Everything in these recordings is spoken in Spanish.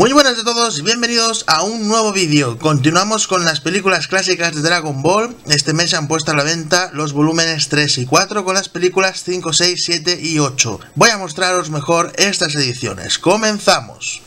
Muy buenas a todos y bienvenidos a un nuevo vídeo. Continuamos con las películas clásicas de Dragon Ball. Este mes se han puesto a la venta los volúmenes 3 y 4 con las películas 5, 6, 7 y 8. Voy a mostraros mejor estas ediciones. ¡Comenzamos!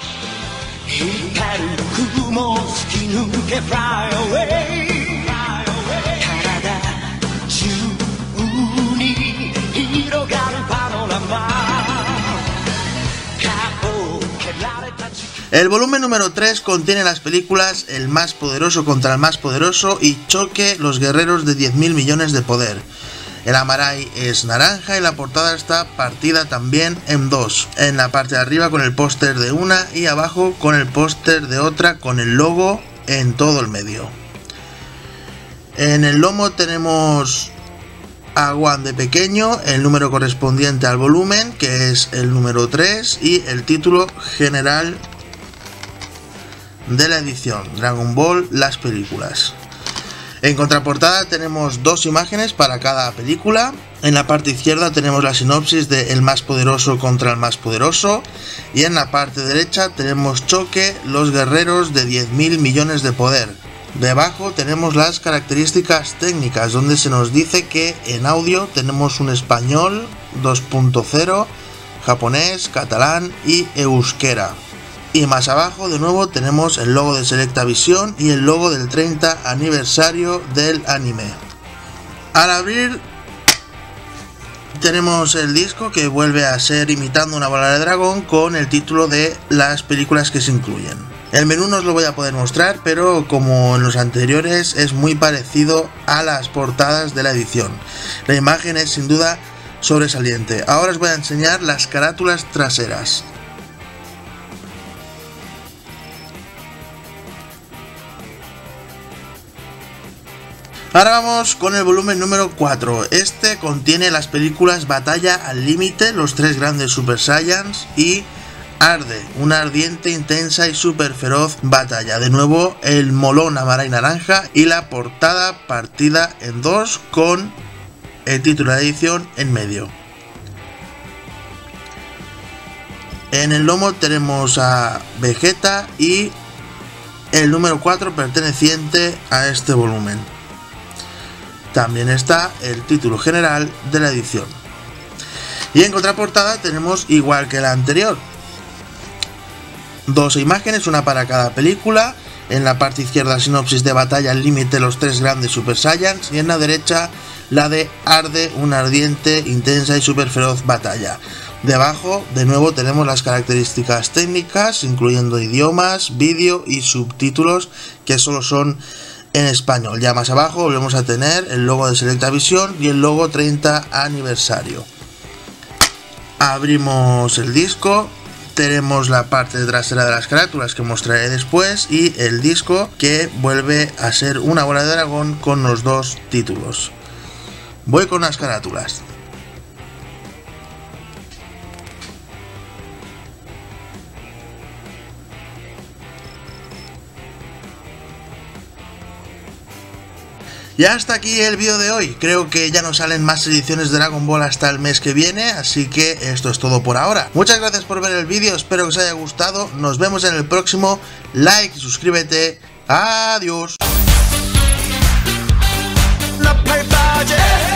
El volumen número 3 contiene las películas El más poderoso contra el más poderoso y Choque, los guerreros de 10.000 millones de poder. El Amarai es naranja y la portada está partida también en dos. En la parte de arriba con el póster de una y abajo con el póster de otra con el logo en todo el medio. En el lomo tenemos a Gohan de pequeño, el número correspondiente al volumen, que es el número 3, y el título general de la edición, Dragon Ball, las películas. En contraportada tenemos dos imágenes para cada película. En la parte izquierda tenemos la sinopsis de El más poderoso contra el más poderoso, y en la parte derecha tenemos Choque, los guerreros de 10.000 millones de poder. Debajo tenemos las características técnicas, donde se nos dice que en audio tenemos un español 2.0, japonés, catalán y euskera. Y más abajo de nuevo tenemos el logo de Selectavision y el logo del 30 aniversario del anime. Al abrir tenemos el disco, que vuelve a ser imitando una bola de dragón, con el título de las películas que se incluyen. El menú no os lo voy a poder mostrar, pero como en los anteriores es muy parecido a las portadas de la edición. La imagen es sin duda sobresaliente. Ahora os voy a enseñar las carátulas traseras. Ahora vamos con el volumen número 4. Este contiene las películas Batalla al límite, los tres grandes Super Saiyans, y Arde, una ardiente, intensa y super feroz batalla. De nuevo el molón amarillo y naranja y la portada partida en dos con el título de la edición en medio. En el lomo tenemos a Vegeta y el número 4 perteneciente a este volumen. También está el título general de la edición. Y en contraportada tenemos, igual que la anterior, dos imágenes, una para cada película. En la parte izquierda sinopsis de Batalla al límite, los tres grandes Super Saiyans, y en la derecha la de Arde, una ardiente, intensa y super feroz batalla. Debajo de nuevo tenemos las características técnicas, incluyendo idiomas, vídeo y subtítulos, que solo son en español. Ya más abajo volvemos a tener el logo de Selectavision y el logo 30 aniversario. Abrimos el disco, tenemos la parte trasera de las carátulas que mostraré después y el disco, que vuelve a ser una bola de dragón con los dos títulos. Voy con las carátulas. Y hasta aquí el vídeo de hoy. Creo que ya no salen más ediciones de Dragon Ball hasta el mes que viene, así que esto es todo por ahora. Muchas gracias por ver el vídeo, espero que os haya gustado. Nos vemos en el próximo. Like y suscríbete. Adiós.